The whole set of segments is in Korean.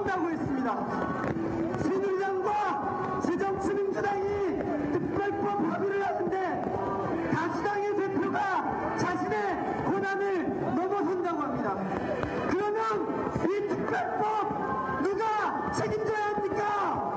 하고 있습니다. 새누리당과 새정치민주당이 특별법 합의를 하는데 다수당의 대표가 자신의 권한을 넘어선다고 합니다. 그러면 이 특별법 누가 책임져야 합니까?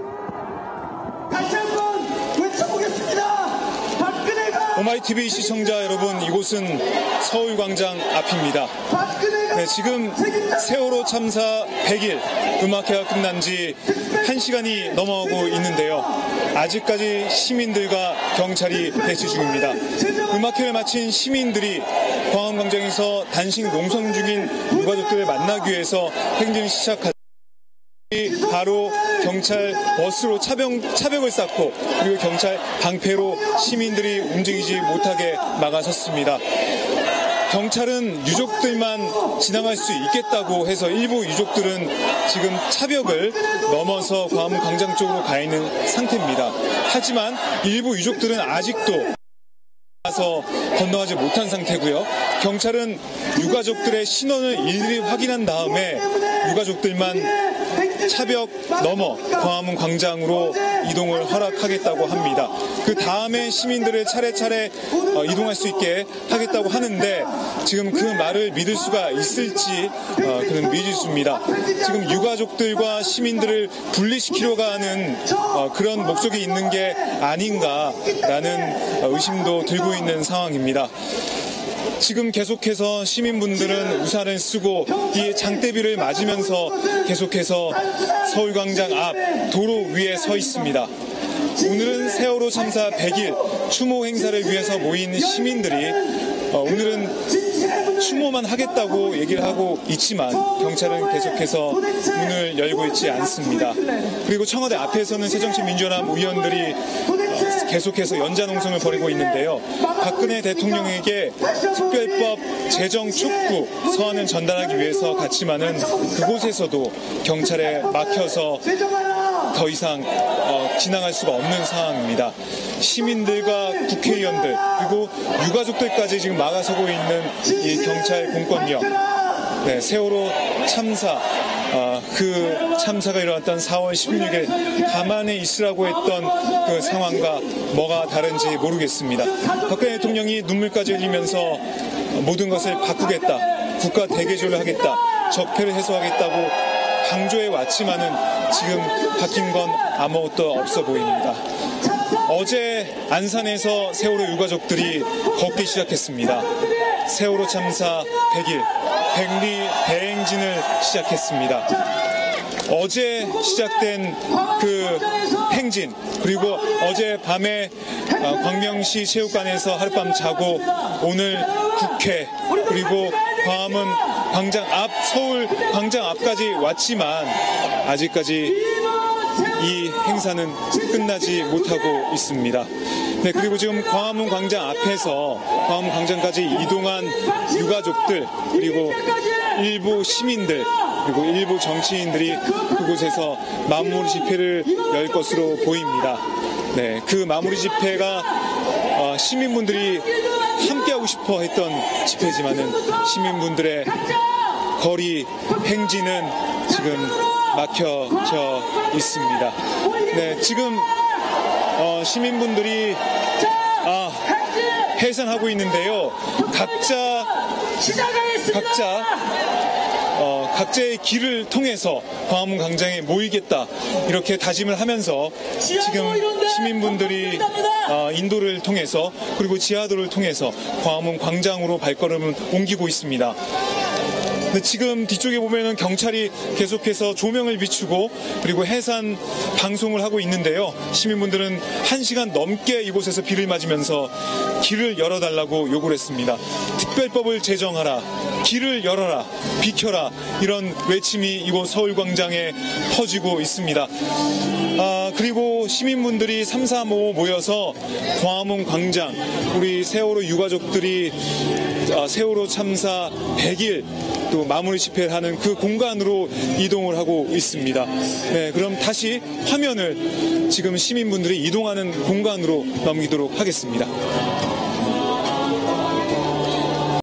다시 한번 외쳐보겠습니다. 박근혜가 오마이TV 시청자 여러분, 이곳은 서울광장 앞입니다. 네, 지금 세월호 참사 100일 음악회가 끝난 지 1시간이 넘어가고 있는데요. 아직까지 시민들과 경찰이 대치 중입니다. 음악회를 마친 시민들이 광화문광장에서 단식 농성 중인 유가족들을 만나기 위해서 행진을 시작한 바로 경찰 버스로 차벽을 쌓고 그리고 경찰 방패로 시민들이 움직이지 못하게 막아섰습니다. 경찰은 유족들만 지나갈 수 있겠다고 해서 일부 유족들은 지금 차벽을 넘어서 광화문 광장 쪽으로 가 있는 상태입니다. 하지만 일부 유족들은 아직도 건너가지 못한 상태고요. 경찰은 유가족들의 신원을 일일이 확인한 다음에 유가족들만 차벽 넘어 광화문 광장으로 이동을 허락하겠다고 합니다. 그 다음에 시민들을 차례차례 이동할 수 있게 하겠다고 하는데 지금 그 말을 믿을 수가 있을지 그는 미지수입니다. 지금 유가족들과 시민들을 분리시키려고 하는 그런 목적이 있는 게 아닌가라는 의심도 들고 있는 상황입니다. 지금 계속해서 시민분들은 우산을 쓰고 이 장대비를 맞으면서 계속해서 서울광장 앞 도로 위에 서 있습니다. 오늘은 세월호 참사 100일 추모 행사를 위해서 모인 시민들이 오늘은 추모만 하겠다고 얘기를 하고 있지만 경찰은 계속해서 문을 열고 있지 않습니다. 그리고 청와대 앞에서는 새정치민주연합 의원들이 계속해서 연좌농성을 벌이고 있는데요. 박근혜 대통령에게 특별법 제정 촉구 서한을 전달하기 위해서 갔지만은 그곳에서도 경찰에 막혀서 더 이상 지나갈 수가 없는 상황입니다. 시민들과 국회의원들 그리고 유가족들까지 지금 막아서고 있는 이 경찰 공권력. 네, 세월호 참사 그 참사가 일어났던 4월 16일 가만히 있으라고 했던 그 상황과 뭐가 다른지 모르겠습니다. 박근혜 대통령이 눈물까지 흘리면서 모든 것을 바꾸겠다, 국가 대개조를 하겠다, 적폐를 해소하겠다고 강조해 왔지만은 지금 바뀐 건 아무것도 없어 보입니다. 어제 안산에서 세월호 유가족들이 걷기 시작했습니다. 세월호 참사 100일 백리 대행진을 시작했습니다. 어제 시작된 그 행진 그리고 어제 밤에 광명시 체육관에서 하룻밤 자고 오늘 국회 그리고 광화문 광장 앞 서울 광장 앞까지 왔지만 아직까지 이 행사는 끝나지 못하고 있습니다. 네, 그리고 지금 광화문 광장 앞에서 광화문 광장까지 이동한 유가족들 그리고 일부 시민들 그리고 일부 정치인들이 그곳에서 마무리 집회를 열 것으로 보입니다. 네, 그 마무리 집회가 시민분들이 함께하고 싶어 했던 집회지만은 시민분들의 거리 행진은 지금 막혀져 있습니다. 네, 지금 시민분들이 해산하고 있는데요. 각자의 길을 통해서 광화문 광장에 모이겠다 이렇게 다짐을 하면서 지금 시민분들이 인도를 통해서 그리고 지하도를 통해서 광화문 광장으로 발걸음을 옮기고 있습니다. 지금 뒤쪽에 보면은 경찰이 계속해서 조명을 비추고 그리고 해산 방송을 하고 있는데요. 시민분들은 1시간 넘게 이곳에서 비를 맞으면서 길을 열어달라고 요구를 했습니다. 특별법을 제정하라, 길을 열어라, 비켜라 이런 외침이 이곳 서울광장에 퍼지고 있습니다. 그리고 시민분들이 3, 4, 5 모여서 광화문 광장 우리 세월호 유가족들이 세월호 참사 100일 또 마무리 집회를 하는 그 공간으로 이동을 하고 있습니다. 네, 그럼 다시 화면을 지금 시민분들이 이동하는 공간으로 넘기도록 하겠습니다.